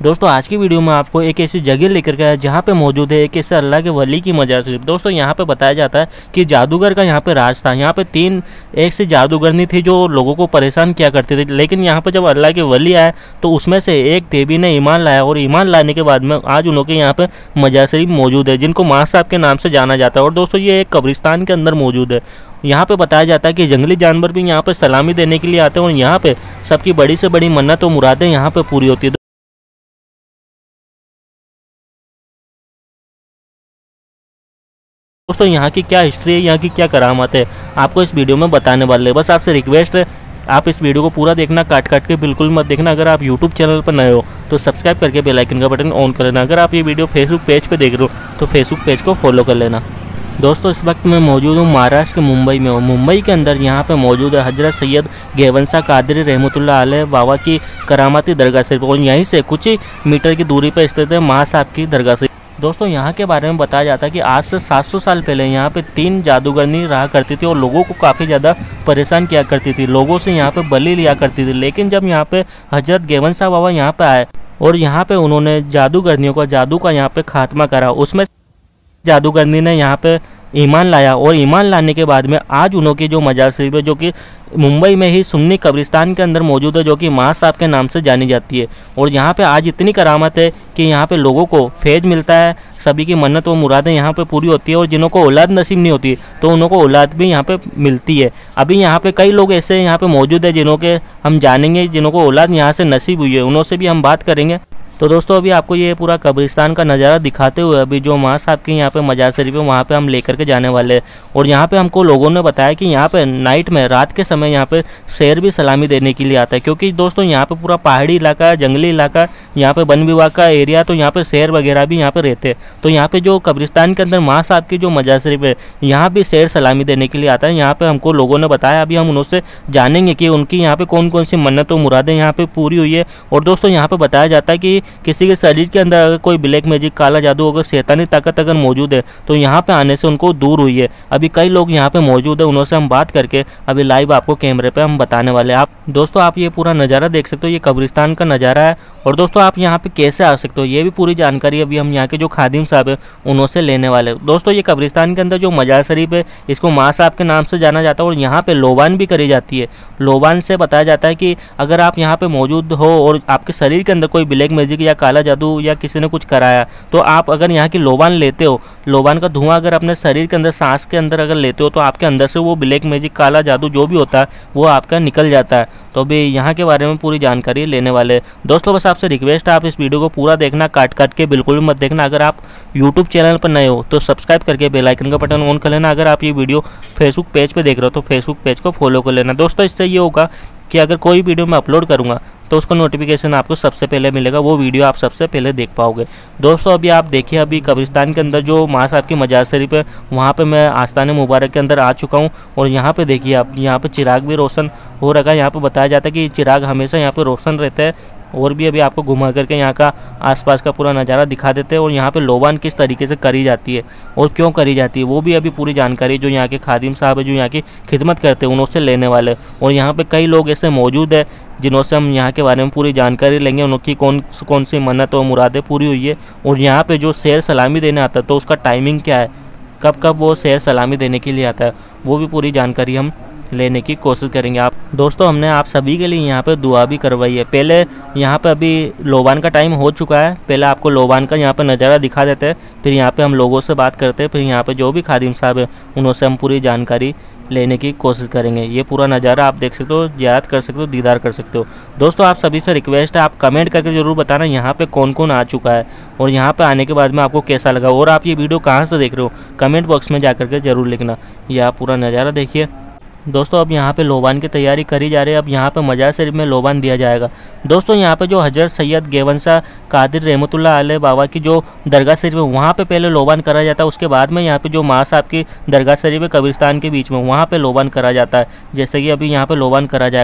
दोस्तों आज की वीडियो में आपको एक ऐसी जगह लेकर के आया जहाँ पे मौजूद है एक ऐसे अल्लाह के वली की मजार शरीफ। दोस्तों यहाँ पे बताया जाता है कि जादूगर का यहाँ पे राज था। यहाँ पे तीन एक से जादूगरनी थी जो लोगों को परेशान किया करती थी, लेकिन यहाँ पे जब अल्लाह के वली आए तो उसमें से एक देवी ने ईमान लाया और ईमान लाने के बाद में आज उनके यहाँ पे मजार शरीफ मौजूद है जिनको माँ साहब के नाम से जाना जाता है। और दोस्तों ये एक कब्रिस्तान के अंदर मौजूद है। यहाँ पे बताया जाता है कि जंगली जानवर भी यहाँ पे सलामी देने के लिए आते हैं और यहाँ पे सबकी बड़ी से बड़ी मन्नत और मुरादें यहाँ पे पूरी होती है। दोस्तों यहाँ की क्या हिस्ट्री है, यहाँ की क्या करामात है, आपको इस वीडियो में बताने वाले हैं। बस आपसे रिक्वेस्ट है आप इस वीडियो को पूरा देखना, काट काट के बिल्कुल मत देखना। अगर आप यूट्यूब चैनल पर नए हो तो सब्सक्राइब करके बेल आइकन का बटन ऑन कर लेना। अगर आप ये वीडियो फेसबुक पेज पे देख रहे हो तो फेसबुक पेज को फॉलो कर लेना। दोस्तों इस वक्त मैं मौजूद हूँ महाराष्ट्र के मुंबई में हूँ। मुंबई के अंदर यहाँ पे मौजूद है हजरत सैयद गेवनशाह कादरी रहमतुल्लाह अलैह बाबा की करामाती दरगाह शरीफ और यहीं से कुछ ही मीटर की दूरी पर स्थित है माँ साहब की दरगाह शरीफ। दोस्तों यहाँ के बारे में बताया जाता है कि आज से 700 साल पहले यहाँ पे 3 जादूगरनी रहा करती थी और लोगों को काफ़ी ज़्यादा परेशान किया करती थी, लोगों से यहाँ पे बलि लिया करती थी। लेकिन जब यहाँ पे हजरत गेवनशाह बाबा यहाँ पे आए और यहाँ पे उन्होंने जादूगरनियों का जादू का यहाँ पे खात्मा करा, उसमें जादूगरनी ने यहाँ पे ईमान लाया और ईमान लाने के बाद में आज उनकी जो मजार शरीफ है जो कि मुंबई में ही सुन्नी कब्रिस्तान के अंदर मौजूद है, जो कि माँ साहब के नाम से जानी जाती है। और यहाँ पे आज इतनी करामत है कि यहाँ पे लोगों को फैज मिलता है, सभी की मन्नत व मुरादें यहाँ पे पूरी होती है और जिन्हों को औलाद नसीब नहीं होती तो उन्हों को औलाद भी यहाँ पे मिलती है। अभी यहाँ पे कई लोग ऐसे यहाँ पे मौजूद है जिन्हों के हम जानेंगे, जिन्हों को औलाद यहाँ से नसीब हुई है, उन्हों से भी हम बात करेंगे। तो दोस्तों अभी आपको ये पूरा कब्रिस्तान का नज़ारा दिखाते हुए अभी जो माँ साहब की यहाँ पे मजार शरीफ है वहाँ पे हम लेकर के जाने वाले हैं। और यहाँ पे हमको लोगों ने बताया कि यहाँ पे नाइट में रात के समय यहाँ पे शेर भी सलामी देने के लिए आता है, क्योंकि दोस्तों यहाँ पे पूरा पहाड़ी इलाका है, जंगली इलाका, यहाँ पे वन विभाग का एरिया, तो यहाँ पे शेर वगैरह भी यहाँ पे रहते हैं। तो यहाँ पे जो कब्रिस्तान के अंदर माँ साहब की जो मजार शरीफ है यहाँ भी शेर सलामी देने के लिए आता है। यहाँ पे हमको लोगों ने बताया, अभी हम उनसे जानेंगे कि उनकी यहाँ पे कौन कौन सी मन्नत और मुरादें यहाँ पे पूरी हुई है। और दोस्तों यहाँ पे बताया जाता है कि किसी के शरीर के अंदर अगर कोई ब्लैक मैजिक, काला जादू, अगर शैतानी ताकत अगर मौजूद है तो यहाँ पे आने से उनको दूर हुई है। अभी कई लोग यहाँ पे मौजूद है, उनसे हम बात करके अभी लाइव आपको कैमरे पे हम बताने वाले हैं। आप दोस्तों आप ये पूरा नज़ारा देख सकते हो, ये कब्रिस्तान का नज़ारा है। और दोस्तों आप यहाँ पे कैसे आ सकते हो ये भी पूरी जानकारी अभी हम यहाँ के जो खादिम साहब है उनसे लेने वाले। दोस्तों ये कब्रिस्तान के अंदर जो मजार शरीफ है इसको माँ साहब के नाम से जाना जाता है और यहाँ पे लोबान भी करी जाती है। लोबान से बताया जाता है कि अगर आप यहाँ पे मौजूद हो और आपके शरीर के अंदर कोई ब्लैक मैजिक या काला जादू या किसी ने कुछ कराया तो आप अगर यहाँ की लोबान लेते हो, लोबान का धुआं अगर अपने शरीर के अंदर, सांस के अंदर अगर लेते हो तो आपके अंदर से वो ब्लैक मैजिक, काला जादू जो भी होता है वो आपका निकल जाता है। तो अभी यहाँ के बारे में पूरी जानकारी लेने वाले दोस्तों। बस आपसे रिक्वेस्ट है आप इस वीडियो को पूरा देखना, काट काट के बिल्कुल भी मत देखना। अगर आप यूट्यूब चैनल पर नए हो तो सब्सक्राइब करके बेल आइकन का बटन ऑन कर लेना। अगर आप ये वीडियो फेसबुक पेज पे देख रहे हो तो फेसबुक पेज को फॉलो कर लेना। दोस्तों इससे ये होगा कि अगर कोई वीडियो मैं अपलोड करूँगा तो उसका नोटिफिकेशन आपको सबसे पहले मिलेगा, वो वीडियो आप सबसे पहले देख पाओगे। दोस्तों अभी आप देखिए, अभी कब्रिस्तान के अंदर जो माँ साहब की मजार शरीफ है वहाँ पे मैं आस्ताने मुबारक के अंदर आ चुका हूँ। और यहाँ पे देखिए आप, यहाँ पे चिराग भी रोशन हो रखा है। यहाँ पे बताया जाता है कि चिराग हमेशा यहाँ पे रोशन रहता है। और भी अभी आपको घुमा करके यहाँ का आसपास का पूरा नज़ारा दिखा देते हैं। और यहाँ पे लोबान किस तरीके से करी जाती है और क्यों करी जाती है वो भी अभी पूरी जानकारी जो यहाँ के खादिम साहब है जो यहाँ की खिदमत करते हैं उनसे लेने वाले। और यहाँ पे कई लोग ऐसे मौजूद है जिन्हों से हम यहाँ के बारे में पूरी जानकारी लेंगे, उनकी कौन सी मन्नत और मुरादें पूरी हुई है। और यहाँ पे जो शेर सलामी देने आता है तो उसका टाइमिंग क्या है, कब कब वो शेर सलामी देने के लिए आता है, वो भी पूरी जानकारी हम लेने की कोशिश करेंगे। आप दोस्तों हमने आप सभी के लिए यहाँ पे दुआ भी करवाई है। पहले यहाँ पे अभी लोबान का टाइम हो चुका है, पहले आपको लोबान का यहाँ पे नज़ारा दिखा देते हैं, फिर यहाँ पे हम लोगों से बात करते हैं, फिर यहाँ पे जो भी खादिम साहब है उनसे हम पूरी जानकारी लेने की कोशिश करेंगे। ये पूरा नज़ारा आप देख सकते हो, ज़ियारत कर सकते हो, दीदार कर सकते हो। दोस्तों आप सभी से रिक्वेस्ट है आप कमेंट करके ज़रूर बताना यहाँ पे कौन कौन आ चुका है और यहाँ पे आने के बाद में आपको कैसा लगा और आप ये वीडियो कहाँ से देख रहे हो कमेंट बॉक्स में जा करके ज़रूर लिखना। ये आप पूरा नज़ारा देखिए। दोस्तों अब यहाँ पे लोबान की तैयारी करी जा रही है। अब यहाँ पे मजार शरीफ में लोबान दिया जाएगा। दोस्तों यहाँ पे जो हजरत सैयद गेवनशाह कादिर रहमतुल्लाह अलैह बाबा की जो दरगाह शरीफ है वहाँ पे पहले लोबान करा जाता है। उसके बाद में यहाँ पे जो माँ साहब की दरगाह शरीफ है कब्रिस्तान के बीच में वहाँ पे लोबान करा जाता है। जैसे कि अभी यहाँ पे लोबान करा जाएगा।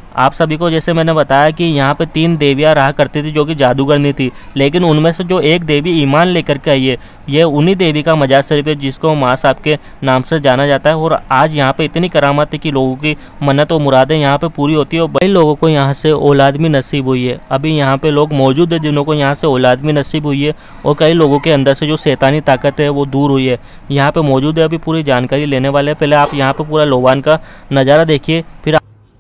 आप सभी को जैसे मैंने बताया कि यहाँ पे 3 देवियाँ रहा करती थी जो कि जादूगरनी थी, लेकिन उनमें से जो एक देवी ईमान लेकर के आई है, ये उन्हीं देवी का मजार शरीफ है जिसको माँ साहब के नाम से जाना जाता है। और आज यहाँ पे इतनी करामात है कि लोगों की मन्नत और मुरादें यहाँ पे पूरी होती है और कई लोगों को यहाँ से औलाद भी नसीब हुई है। अभी यहाँ पे लोग मौजूद है जिन्हों को यहाँ से औलाद भी नसीब हुई है और कई लोगों के अंदर से जो शैतानी ताकत है वो दूर हुई है। यहाँ पे मौजूद है, अभी पूरी जानकारी लेने वाले हैं। पहले आप यहाँ पे पूरा लोबान का नज़ारा देखिए, फिर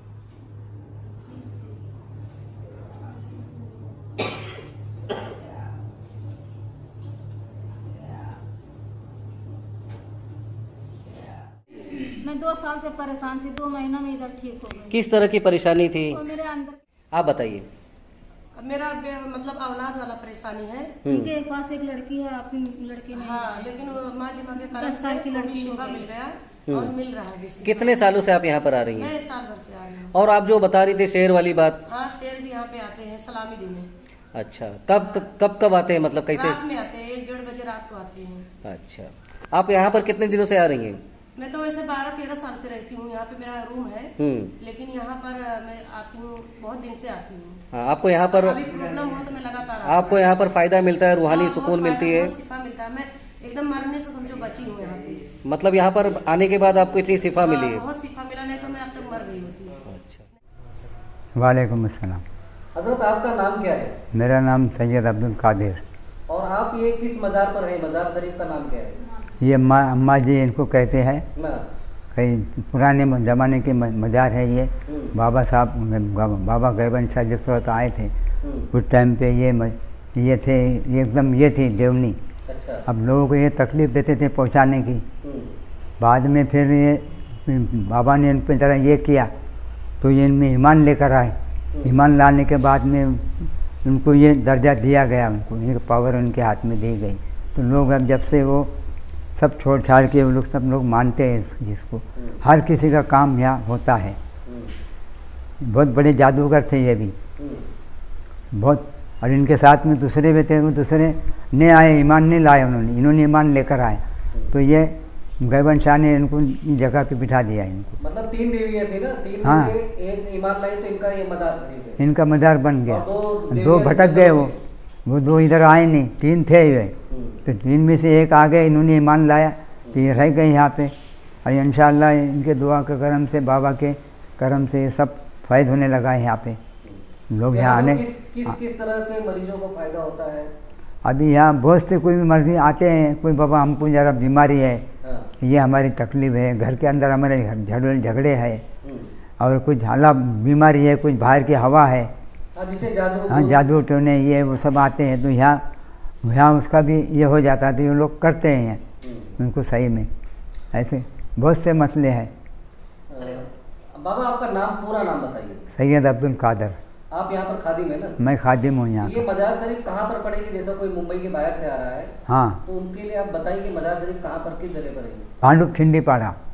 मैं 2 साल से परेशान थी, 2 महीना में इधर ठीक हो गई। किस तरह की परेशानी थी, तो मेरे अंदर आप बताइए। मेरा मतलब औलाद वाला परेशानी है। उनके पास एक लड़की है, अपनी लड़की नहीं। हाँ, लेकिन माँ जी के कारण 10 साल की लड़की शिफा मिल गया और मिल रहा है। कितने सालों से आप यहाँ पर आ रही हैं? मैं साल भर से आ रही हूँ। और आप जो बता रही थे शेर वाली बात? हाँ, शेर भी यहाँ पे आते हैं सलामी देने। अच्छा, कब आते हैं, मतलब कैसे? रात में आते हैं, 1-1:30 बजे रात को आते हैं। अच्छा, आप यहाँ पर कितने दिनों से आ रही हैं? मैं तो वैसे 12-13 साल से रहती हूँ यहाँ पे, मेरा रूम है। लेकिन यहाँ पर मैं आती हूँ, बहुत दिन से आती हूँ। हाँ, आपको यहाँ पर अभी प्रॉब्लम हुआ तो मैं लगातार आपको यहाँ पर फायदा मिलता है, रूहानी सुकून मिलती है, शिफा मिलता है। मैं एकदम मरने से समझो बची हूँ यहाँ पे। मतलब यहाँ पर आने के बाद आपको इतनी शिफा मिली है? बहुत शिफा मिला, नहीं तो मैं अब तक मर गई होती। अच्छा, वालेकुम अस्सलाम। हजरत आपका नाम क्या है? मेरा नाम सैयद अब्दुल कादिर। और आप ये किस मजार पर है? मजार शरीफ का नाम क्या है? ये अम्मा जी इनको कहते हैं। कई पुराने ज़माने के मजार है ये। बाबा साहब, बाबा गैबन शाह जिस वक्त आए थे उस टाइम पे ये थे, एकदम ये थी देवनी। अच्छा। अब लोगों को ये तकलीफ़ देते थे पहुंचाने की। बाद में फिर ये बाबा ने इन पर ज़रा ये किया तो ये इनमें ईमान लेकर आए। ईमान लाने के बाद में उनको ये दर्जा दिया गया, उनको ये पावर उनके हाथ में दी गई। तो लोग अब जब से वो सब छोड़ छाड़ के वो लोग सब लोग मानते हैं जिसको। हर किसी का काम यहाँ होता है। बहुत बड़े जादूगर थे ये भी बहुत। और इनके साथ में दूसरे भी थे, वो दूसरे ने आए, ईमान नहीं लाए उन्होंने, इन्होंने ईमान लेकर आए। तो ये गैबन शाह ने इनको जगह पे बिठा दिया इनको। मतलब 3 देवियाँ थी ना, 3 हाँ। एक ईमान लाई तो इनका ये मजार शरीफ है। इनका मजार बन गया। 2 भटक गए, वो 2 इधर आए नहीं, 3 थे वे। तो 3 में से एक आ गए, इन्होंने ईमान लाया तो ये रह गए यहाँ पे। और इंशाअल्लाह इनके दुआ के करम से, बाबा के करम से ये सब फ़ायद होने लगा है यहाँ पे। लोग यहाँ आने किस तरह के मरीजों को फ़ायदा होता है? अभी यहाँ बहुत से कोई भी मर्जी आते हैं, कोई बाबा हमको ज़रा बीमारी है, ये हमारी तकलीफ़ है, घर के अंदर हमारे झगड़े है, और कुछ हाला बीमारी है, कुछ बाहर की हवा है, जिसे जादू, हाँ जादू टोने ये वो सब आते हैं। तो यहाँ उसका भी ये हो जाता है। तो ये लोग करते हैं उनको सही में। ऐसे बहुत से मसले हैं। बाबा आपका नाम, पूरा नाम बताइए। सैयद अब्दुल कादिर। आप यहाँ पर खादिम है ना? मैं खादिम हूँ यहाँ। ये मजार शरीफ कहाँ पर पड़ेगी? जैसा कोई मुंबई के बाहर से आ रहा है, हाँ, तो उनके लिए आप बताइए कि मजार शरीफ कहाँ पर, किस जगह पर है? भांडुप खिंडी पाड़ा।